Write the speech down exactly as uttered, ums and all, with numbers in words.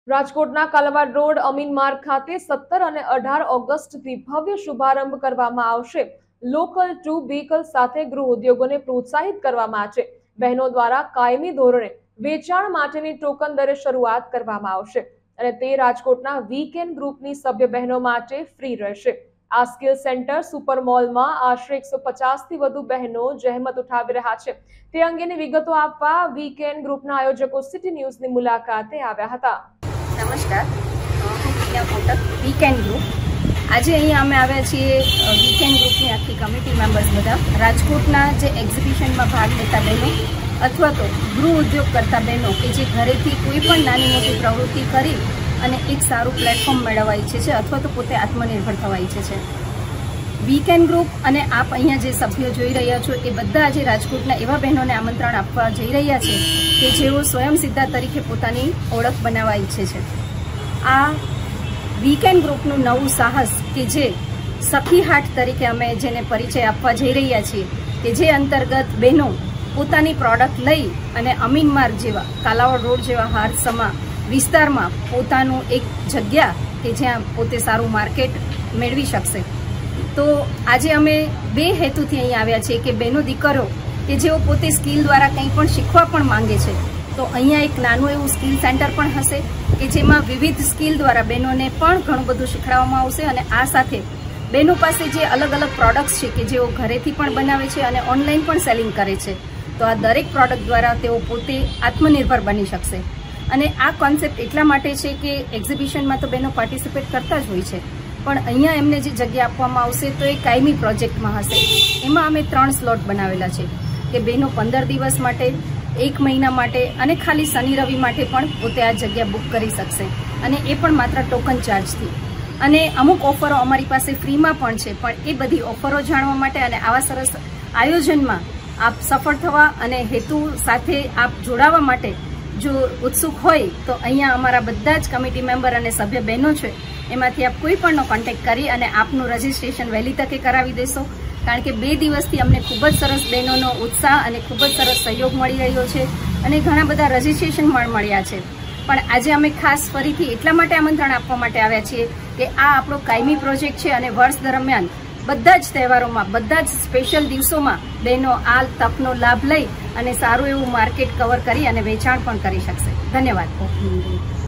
રાજકોટના કાલાવાડ રોડ અમીન માર્ગ ખાતે સત્તર અને અઢાર ઓગસ્ટથી ભવ્ય શુભારંભ કરવામાં આવશે। લોકલ ટુ વ્હીકલ સાથે ગૃહ ઉદ્યોગોને પ્રોત્સાહિત કરવામાં આવશે। બહેનો દ્વારા કાયમી ધોરણે વેચાણ માટેની ટોકન દરે શરૂઆત કરવામાં આવશે અને તે રાજકોટના વીકેન્ડ ગ્રુપની સભ્ય બહેનો માટે ફ્રી રહેશે। આ સ્કિલ સેન્ટર સુપર મોલમાં આશરે એકસો પચાસ થી વધુ બહેનો જહેમત ઉઠાવી રહ્યા છે। તે અંગેની વિગતો આપવા વીકેન્ડ ગ્રુપના આયોજકો સિટી ન્યૂઝની મુલાકાતે આવ્યા હતા। નમસ્કાર, હું પ્રિયા કોટક, વીકેન્ડ ગ્રુપ। આજે અહીંયા અમે આવ્યા છીએ વીકેન્ડ ગ્રુપની આખી કમિટી મેમ્બર્સ બધા રાજકોટના જે એક્ઝિબિશનમાં ભાગ લેતા બહેનો અથવા તો ગૃહ ઉદ્યોગ કરતા બહેનો કે જે ઘરેથી કોઈ પણ નાની મોટી પ્રવૃત્તિ કરી અને એક સારું પ્લેટફોર્મ મેળવવા ઈચ્છે છે અથવા તો પોતે આત્મનિર્ભર થવા ઈચ્છે છે। વીકેન્ડ ગ્રુપ અને આપ અહીંયા જે સભ્યો જોઈ રહ્યા છો એ બધા આજે રાજકોટના એવા બહેનોને આમંત્રણ આપવા જઈ રહ્યા છે કે જેઓ સ્વયં સિદ્ધા તરીકે પોતાની ઓળખ બનાવવા ઈચ્છે છે। આ વીકેન્ડ ગ્રુપનું નવું સાહસ કે જે સખી હાટ તરીકે અમે જેને પરિચય આપવા જઈ રહ્યા છીએ કે જે અંતર્ગત બહેનો પોતાની પ્રોડક્ટ લઈ અને અમીન માર્ગ જેવા કાલાવાડ રોડ જેવા હારસમા વિસ્તારમાં પોતાનું એક જગ્યા કે જ્યાં પોતે સારું માર્કેટ મેળવી શકશે। તો આજે અમે બે હેતુથી અહીં આવ્યા છીએ કે બહેનો દીકરો કે જેઓ પોતે સ્કિલ દ્વારા કંઈ પણ શીખવા પણ માંગે છે તો અહીંયા એક નાનું એવું સ્કિલ સેન્ટર પણ હશે કે જેમાં વિવિધ સ્કિલ દ્વારા બહેનોને પણ ઘણું બધું શીખવાડવામાં આવશે અને આ સાથે બહેનો પાસે જે અલગ અલગ પ્રોડક્ટ્સ છે કે જેઓ ઘરેથી પણ બનાવે છે અને ઓનલાઈન પણ સેલિંગ કરે છે તો આ દરેક પ્રોડક્ટ દ્વારા તેઓ પોતે આત્મનિર્ભર બની શકશે। અને આ કોન્સેપ્ટ એટલા માટે છે કે એક્ઝિબિશનમાં તો બહેનો પાર્ટિસિપેટ કરતા જ હોય છે પણ અહીંયા એમને જે જગ્યા આપવામાં આવશે તો એ કાયમી પ્રોજેક્ટમાં હશે। એમાં અમે ત્રણ સ્લોટ બનાવેલા છે કે બહેનો પંદર દિવસ માટે, એક મહિના માટે અને ખાલી શનિ રવિ માટે પણ પોતે આ જગ્યા બુક કરી શકશે અને એ પણ માત્ર ટોકન ચાર્જથી। અને અમુક ઓફરો અમારી પાસે ફ્રીમાં પણ છે પણ એ બધી ઓફરો જાણવા માટે અને આવા સરસ આયોજનમાં આપ સફળ થવા અને હેતુ સાથે આપ જોડાવા માટે જો ઉત્સુક હોય તો અહીંયા અમારા બધા જ કમિટી મેમ્બર અને સભ્ય બહેનો છે એમાંથી આપ કોઈ પણનો કોન્ટેક્ટ કરી અને આપનું રજીસ્ટ્રેશન વહેલી તકે કરાવી દેશો કારણ કે બે દિવસથી અમને ખૂબ જ સરસ બહેનોનો ઉત્સાહ અને ખૂબ જ સરસ સહયોગ મળી રહ્યો છે અને ઘણા બધા રજીસ્ટ્રેશન પણ મળ્યા છે। પણ આજે અમે ખાસ ફરીથી એટલા માટે આમંત્રણ આપવા માટે આવ્યા છીએ કે આ આપણો કાયમી પ્રોજેક્ટ છે અને વર્ષ દરમિયાન બધા જ તહેવારોમાં બધા જ સ્પેશિયલ દિવસોમાં બહેનો આ તકનો લાભ લઈ અને સારું એવું માર્કેટ કવર કરી અને વેચાણ પણ કરી શકશે। ધન્યવાદ।